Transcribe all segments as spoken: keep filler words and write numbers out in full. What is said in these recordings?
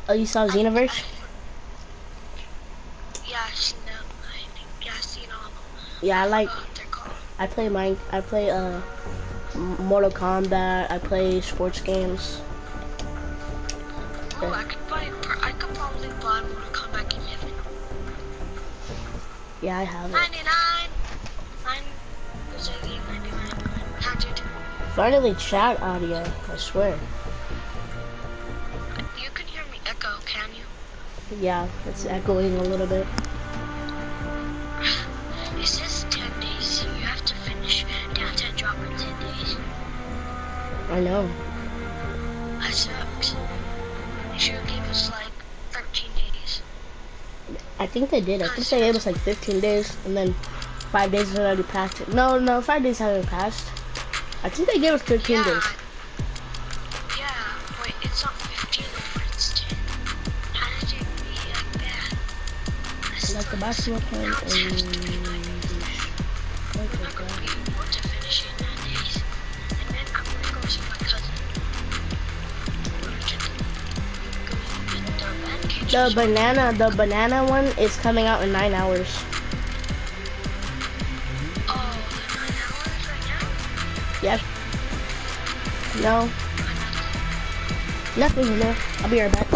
Oh, you saw Xenoverse? I, yeah, I've seen them. I think, yeah, I've seen all of them. Yeah, I I like. forgot what they're called. I play mine. I play uh, Mortal Kombat. I play sports games. Oh, Yeah, I could buy, I could probably buy Mortal Kombat eleven. yeah I have it. ninety-nine! Nine, there's a ninety-nine. one hundred. Finally, chat audio. I swear. You can hear me echo, can you? Yeah, it's echoing a little bit. It says ten days. You have to finish downtown drop in ten days. I know. That sucks. They should give us like thirteen days. I think they did. I think they gave us like fifteen days, and then five days has already passed. No, no, five days haven't passed. I think they gave us fifteen Yeah. days. Yeah. Wait, it's not fifteen or it's ten. How did it be like that? That's Like the basketball now point it has to be like and we're not gonna be able to finish it in nine days. And then I'm gonna go see my cousin. We're gonna get the, the band cage. the banana, the banana one is coming out in nine hours. Oh, nine hours right now? Yep. No, nothing. No, I'll be right back.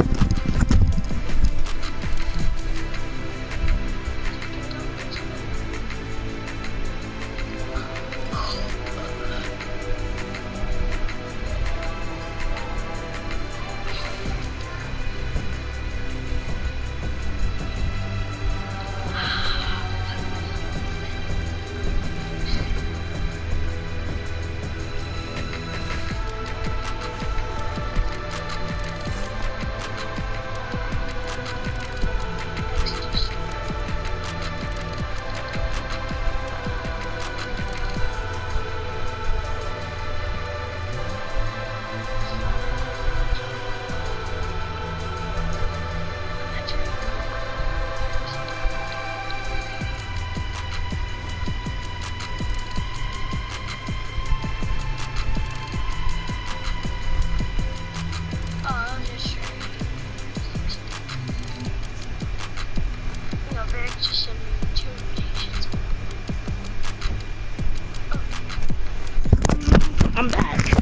I'm back.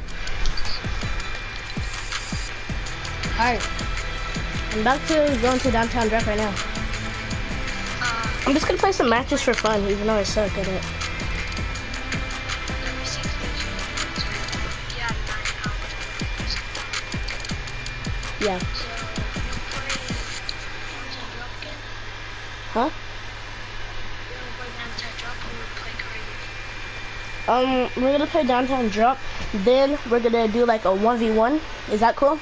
Alright. I'm about to go into downtown drop right now. I'm just gonna play some matches for fun, even though I suck at it. Yeah. Huh? Um, we're gonna play downtown drop. Then we're gonna do like a one v one. Is that cool? Um,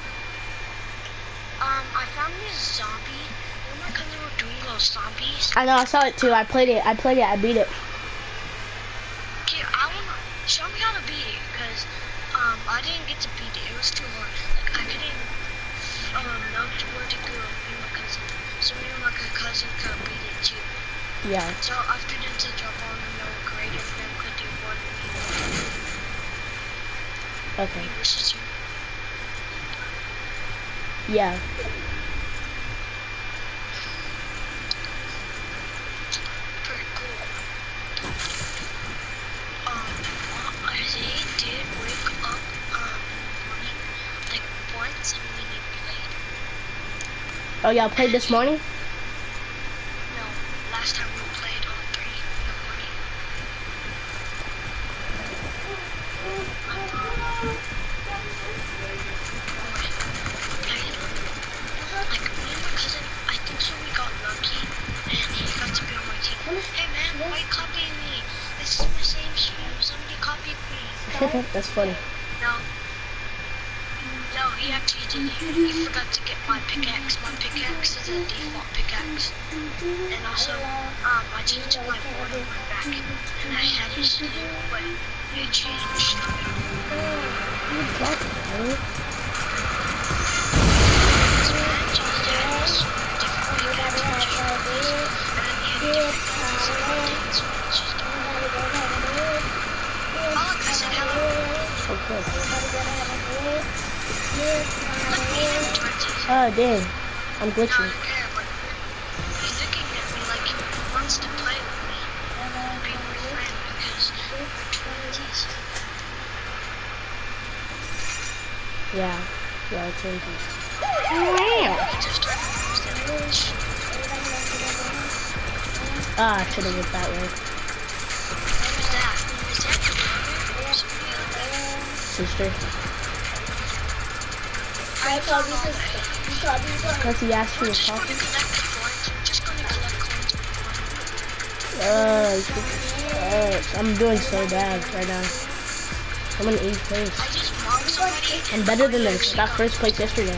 I found this zombie. Remember because they were doing those zombies? I know, I saw it too. I played it. I played it. I beat it. Okay, I wanna show me how to beat it because um I didn't get to beat it. It was too hard. Like I didn't um know where to go. Me and my cousin. So me and my cousin could beat it too. Yeah. So after the to drop on and they were great and then could do one Okay. versus you. Yeah. Pretty cool. Um, I they did wake up um morning like once and then they played. Oh, y'all played this morning? No, last time we played all three in the morning. Like me and my cousin, I think so we got lucky and he got to be on my team. Hey man, why are you copying me? This is my same stream. Somebody copied me. That's funny. No. No, he actually didn't. He forgot to get my pickaxe. My pickaxe is a default pickaxe. And also, um, I changed my board on my back. And I had it still, but it changed. Oh, dang. I'm glitching. No, I don't care, but he's looking at me like he wants to play with me. Be my friend because we're twinsies. Yeah, yeah, it's twinsies. Ah, I should have went that way. Who's that? Is that your brother? Sister. I thought you said Because he asked you we're to just talk. gonna collect the coins. We're just gonna collect coins for fun. Uh, uh, I'm doing so bad right now. I'm in eighth place. I just mobbed somebody. I'm better than them. I got first place yesterday.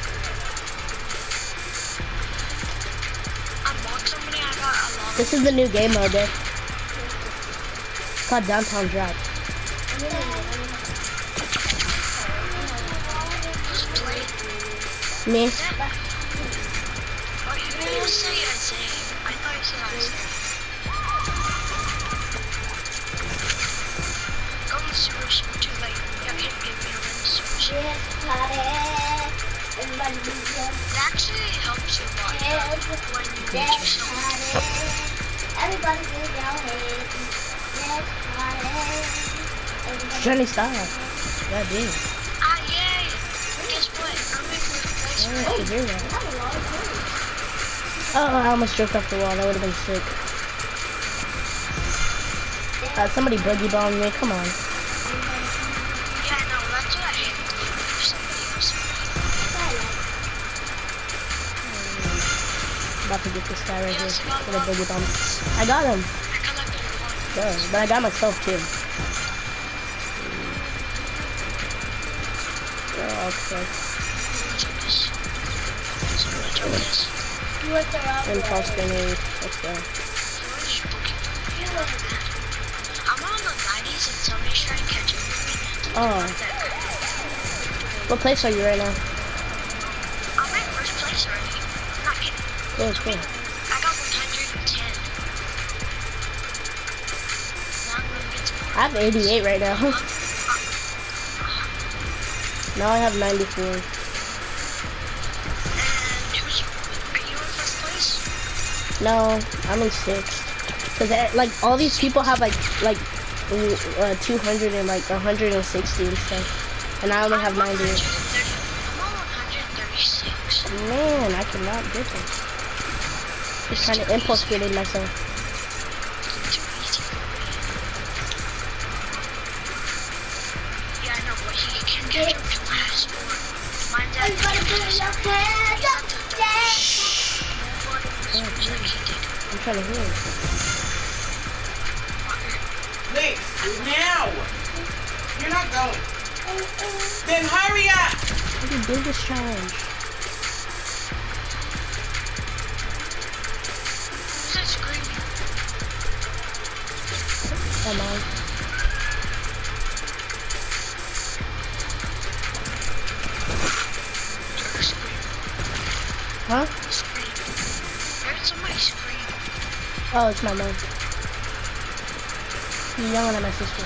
I mobbed somebody. I got a lot of. This is the new game mode, dude. It's called Downtown Drop. Who's playing? Me? Oh, you didn't say Isaiah. I thought you said Isaiah. Go in the sewers. We're too late. Yeah, hit me. We're in the sewers. It actually helps you a lot when you do something. Everybody get down here. Let's party. Johnny style. Yeah, dude. Ah, yay! Guess what? I'm in first place. I like to hear that. Oh, I almost jerked off the wall. That would have been sick. Uh, somebody boogie bombed me. Come on. Yeah, no, that's what I hate to do for somebody else. About to get this guy right Yes, here I got with a one. boogie bomb. I got him. I collected one. Good. But I got myself too. Oh, okay. Jump this. Somebody jump this. Impulse grenade. Let's go. I'm on the nineties and somebody's trying to catch up with me. Oh. What place are you right now? I'm in first place already. I'm not kidding. Good, good. I got one hundred ten. Now I'm gonna get to I have eighty-eight right now. uh, Now I have ninety-four. And who's, are you in first place? No, I'm in sixth. Cause I, like all these people have like like uh, two hundred and like one hundred sixty and stuff, and I only have I'm on ninety. one hundred thirty. I'm on one hundred thirty-six. Man, I cannot get them. Just trying to impulse grenade myself. Too easy for me. Yeah, I know, but he can catch up to last four. Mine's at the Everybody put your hands up. Yeah. like he did. I'm trying to hear it. Wait, now! You're not going. Then hurry up! How do you do this challenge? Who's that screaming? Come on. Huh? Scream. I heard somebody scream. Oh, it's my mom. He's yelling at my sister.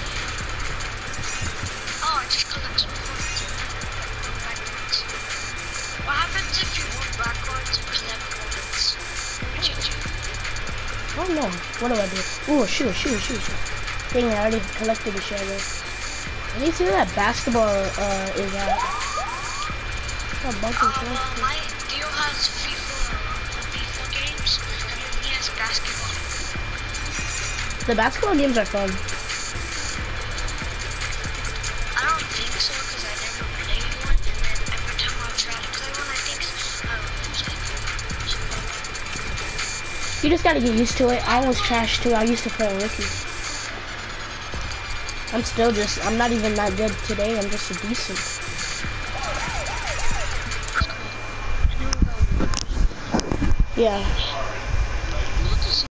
Oh, I just collect some coins. Black coins. What happens if you want black coins and collect coins? What you do? Oh no. What do I do? Ooh, shoot, shoot, shoot, shoot. Dang, I already collected the shadow. Let me see where that basketball uh, is at. Oh, bunch of Uh, shots. well, my Theo has FIFA, uh, FIFA games, and then he has basketball. The basketball games are fun. I don't think so, because I never played one, and then every time I try to play one, I think I lose it. You just gotta get used to it. I was trash too. I used to play on rookie. I'm still just, I'm not even that good today. I'm just a decent. Yeah.